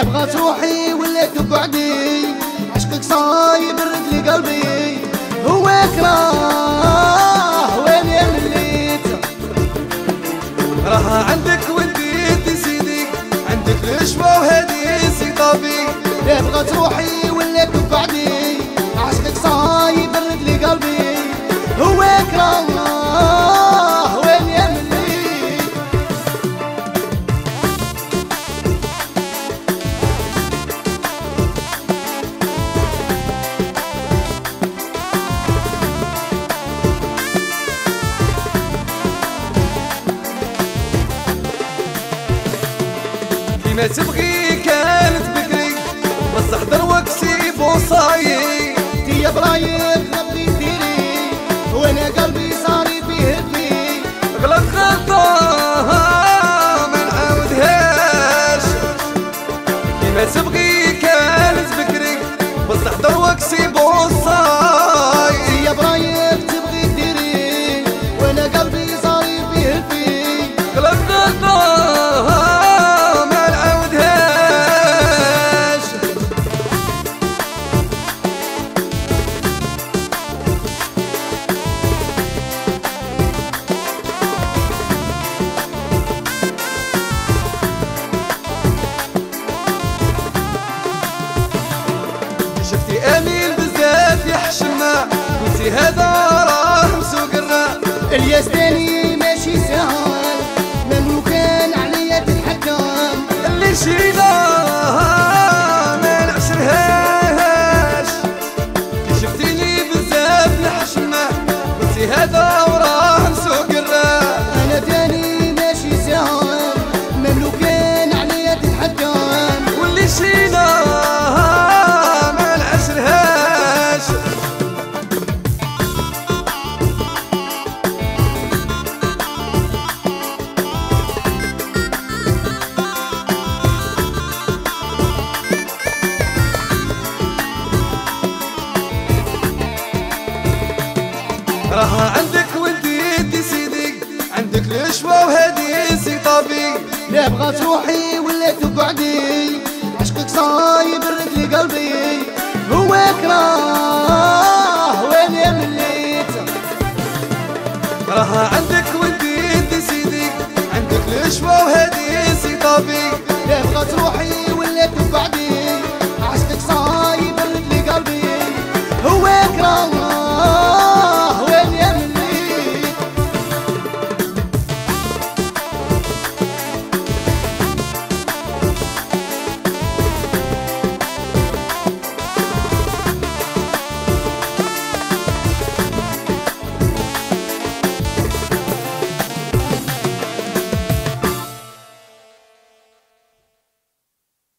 لا بغات روحي ولا تقعدي، عشقك صايب برد لي قلبي، هو كراه وين يا مليت. راها عندك وديتي سيدي، عندك الشوا وهادي سيطابي. لا بغات روحي ولا تقعدي، عشقك صايب برد لي قلبي، هو كراه وين يا مليت. ما تبغي كانت بكري، بس حضر وكسي بوصاي. انتي يا برايك ربي ديري، وانا قلبي صاري فيه هدي. غلط غلطة ما نعاودهاش، ما تبغي كانت بكري، بس حضر وكسي بوصاي. انتي يا برايك تبغي ديري، وانا قلبي صاري فيه هدي. غلط غلطة أميل بزاف يحشمنا، قلتي هذا راه مسوقنا. الياس تاني ماشي سهل، من كان عليا تتحكم. اللي شيلاه ما نعشرهاش، شفتيني بزاف نحشمنا، قلتي هذا وراه مسوقنا. أنا تاني ماشي سهل، من كان عليا تتحكم. واللي شيلاه راها عندك وديتي سيدي، عندك الشوا وهادي سيطابي. لا بغات روحي ولا تقعدي، عشقك صايب برد لي قلبي، هو كراه وين يا مليت. راها عندك وديتي سيدي، عندك الشوا وهادي سيطابي.